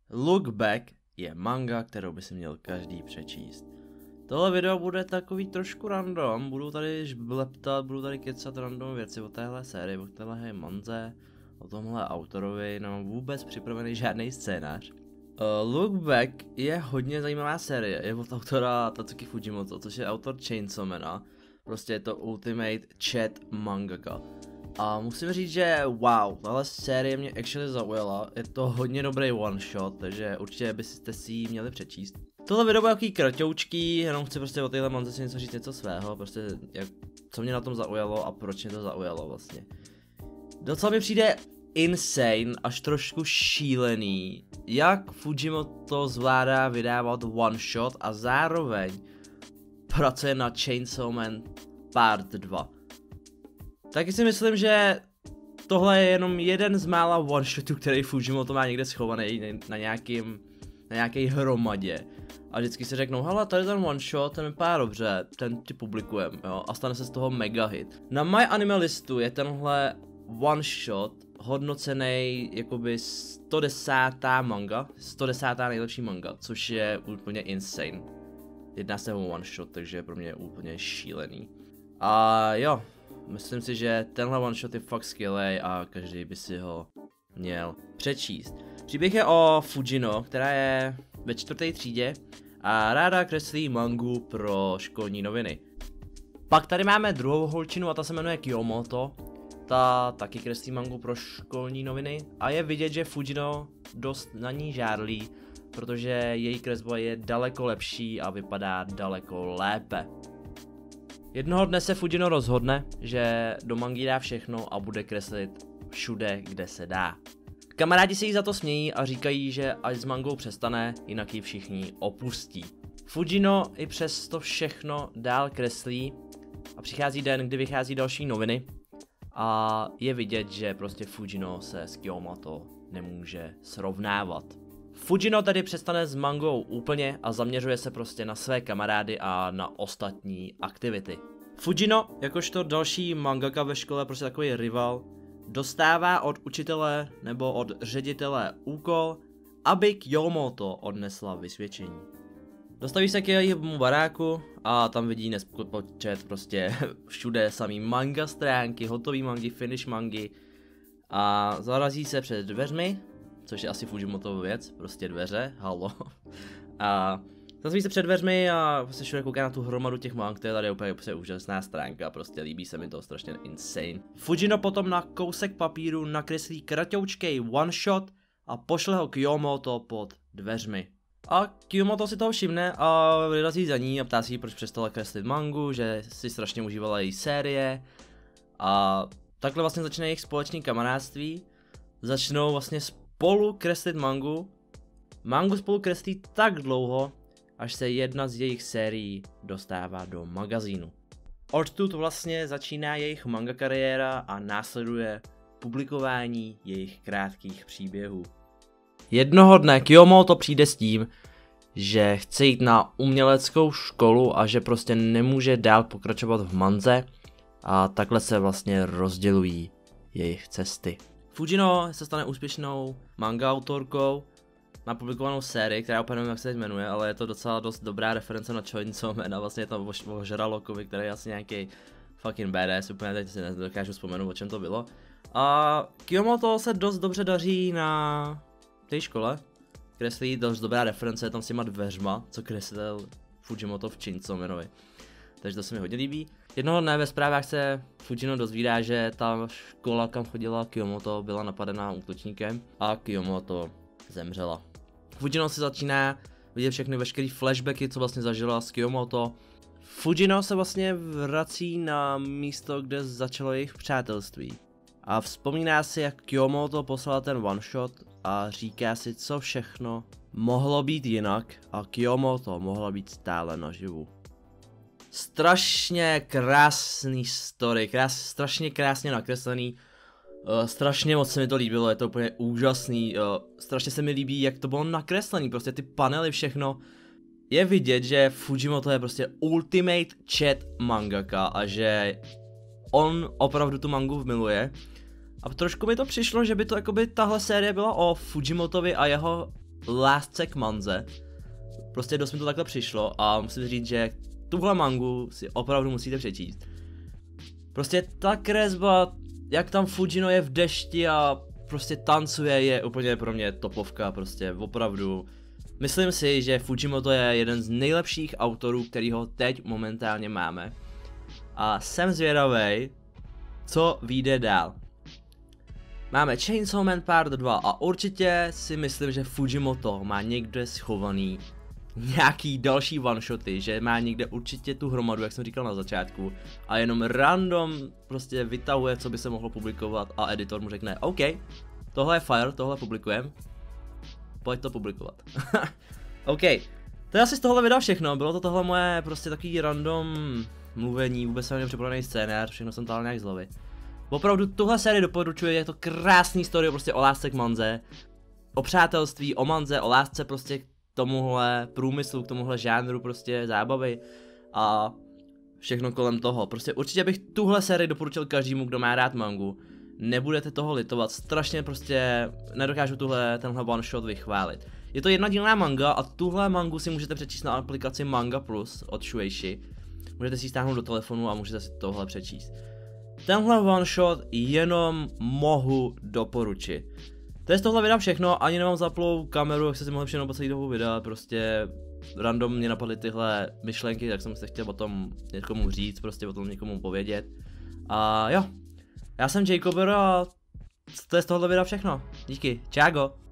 Look Back je manga, kterou by si měl každý přečíst. Tohle video bude takový trošku random, budu tady žbleptat, budu tady kecat random věci o téhle sérii, o téhle manze, o tomhle autorovi, nemám vůbec připravený žádný scénář. Look Back je hodně zajímavá série, je od autora Tatsuki Fujimoto, což je autor Chainsaw Mana. Prostě je to Ultimate Chat mangaka. A musím říct, že wow, tahle série mě actually zaujala, je to hodně dobrý one shot, takže určitě byste si ji měli přečíst. Tohle video bude takový kratoučký, jenom chci prostě o téhle manze si něco říct, něco svého, prostě co mě na tom zaujalo a proč mě to zaujalo vlastně. Docela mi přijde insane, až trošku šílený, jak Fujimoto zvládá vydávat one shot a zároveň pracuje na Chainsaw Man Part 2. Taky si myslím, že tohle je jenom jeden z mála one shotů, který Fujimoto má někde schovaný na nějaké hromadě. A vždycky si řeknou, hele, tady ten one shot, ten vypadá dobře, ten ti publikujem, jo, a stane se z toho mega hit. Na My Anime listu je tenhle one shot hodnocený jakoby 110. manga, 110. nejlepší manga, což je úplně insane. Jedná se o one shot, takže je pro mě úplně šílený. A jo, myslím si, že tenhle one shot je fakt skvělý a každý by si ho měl přečíst. Příběh je o Fujino, která je ve 4. třídě a ráda kreslí mangu pro školní noviny. Pak tady máme druhou holčinu a ta se jmenuje Kiyomoto. Ta taky kreslí mangu pro školní noviny a je vidět, že Fujino dost na ní žárlí, protože její kresba je daleko lepší a vypadá daleko lépe. Jednoho dne se Fujino rozhodne, že do mangy dá všechno a bude kreslit všude, kde se dá. Kamarádi se jí za to smějí a říkají, že až s mangou přestane, jinak ji všichni opustí. Fujino i přes to všechno dál kreslí a přichází den, kdy vychází další noviny a je vidět, že prostě Fujino se s Kiyomoto nemůže srovnávat. Fujino tedy přestane s mangou úplně a zaměřuje se prostě na své kamarády a na ostatní aktivity. Fujino, jakožto další mangaka ve škole, prostě takový rival, dostává od učitele nebo od ředitele úkol, aby Kiyomoto odnesla vysvědčení. Dostaví se k jejímu baráku a tam vidí nespočet prostě všude samý manga stránky, hotový mangy, finish mangy a zarazí se před dveřmi, což je asi Fujimotovo věc, prostě dveře, halo. A zastaví se před dveřmi a prostě všude kouká na tu hromadu těch mang, to je tady úplně úžasná stránka, prostě líbí se mi to strašně insane. Fujino potom na kousek papíru nakreslí kratoučkej one shot a pošle ho Kiyomoto pod dveřmi. A Kiyomoto si toho všimne a vyrazí za ní a ptá si, proč přestala kreslit mangu, že si strašně užívala její série. A takhle vlastně začne jejich společné kamarádství. Začnou vlastně spolu kreslit mangu. Mangu spolu kreslí tak dlouho, až se jedna z jejich sérií dostává do magazínu. Odtud vlastně začíná jejich manga kariéra a následuje publikování jejich krátkých příběhů. Jednoho dne Kiyomoto přijde s tím, že chce jít na uměleckou školu a že prostě nemůže dál pokračovat v manze a takhle se vlastně rozdělují jejich cesty. Fujino se stane úspěšnou manga autorkou, má publikovanou sérii, která úplně nevím, jak se jmenuje, ale je to docela dost dobrá reference na Chainsaw Man a vlastně je to o Žralokovi, který je asi nějaký fucking badass, úplně teď si nedokážu vzpomenout, o čem to bylo. A Kiyomoto se dost dobře daří na té škole, kreslí dost dobrá reference tam s těma dveřma, co kreslil Fujimoto v Chainsaw Manovi. Takže to se mi hodně líbí. Jednoho dne ve zprávách se Fujino dozvídá, že ta škola, kam chodila Kiyomoto, byla napadená útočníkem a Kiyomoto zemřela. Fujino si začíná vidět všechny veškeré flashbacky, co vlastně zažila s Kiyomoto. Fujino se vlastně vrací na místo, kde začalo jejich přátelství. A vzpomíná si, jak Kiyomoto poslala ten one shot a říká si, co všechno mohlo být jinak a Kiyomoto mohla být stále naživu. Strašně krásný story, strašně krásně nakreslený, strašně moc se mi to líbilo, je to úplně úžasný, strašně se mi líbí, jak to bylo nakreslený, prostě ty panely, všechno. Je vidět, že Fujimoto je prostě ultimate chat mangaka a že on opravdu tu mangu miluje. A trošku mi to přišlo, že by to jakoby tahle série byla o Fujimotovi a jeho lásce k manze. Prostě dost mi to takhle přišlo a musím říct, že tuhle mangu si opravdu musíte přečíst. Prostě ta kresba, jak tam Fujino je v dešti a prostě tancuje, je úplně pro mě topovka, prostě opravdu. Myslím si, že Fujimoto je jeden z nejlepších autorů, kterýho teď momentálně máme. A jsem zvědavej, co vyjde dál. Máme Chainsaw Man Part 2 a určitě si myslím, že Fujimoto má někde schovaný nějaký další one-shoty, že má někde určitě tu hromadu, jak jsem říkal na začátku, a jenom random prostě vytahuje, co by se mohlo publikovat a editor mu řekne OK, tohle je fire, tohle publikujem, pojď to publikovat. OK, to je asi z tohohle videa všechno, bylo to tohle moje prostě takový random mluvení, vůbec jsem neměl připravený scénář, všechno jsem tal nějak z hlavy. Opravdu tuhle sérii doporučuji, je to krásný story prostě o lásce k manze, o přátelství, o manze, o lásce prostě k tomuhle průmyslu, k tomuhle žánru prostě zábavy a všechno kolem toho. Prostě určitě bych tuhle sérii doporučil každému, kdo má rád mangu. Nebudete toho litovat, strašně prostě nedokážu tenhle one shot vychválit. Je to jednodílná manga a tuhle mangu si můžete přečíst na aplikaci Manga Plus od Shueisha. Můžete si ji stáhnout do telefonu a můžete si tohle přečíst. Tenhle one shot jenom mohu doporučit. To je z tohle videa všechno, ani nemám zaplou kameru, jak jste si mohli všimnout po celý dobu videa, prostě random mě napadly tyhle myšlenky, tak jsem se chtěl o tom někomu říct, prostě o tom někomu povědět. A jo, já jsem Jacober a to je z tohle videa všechno. Díky, čágo.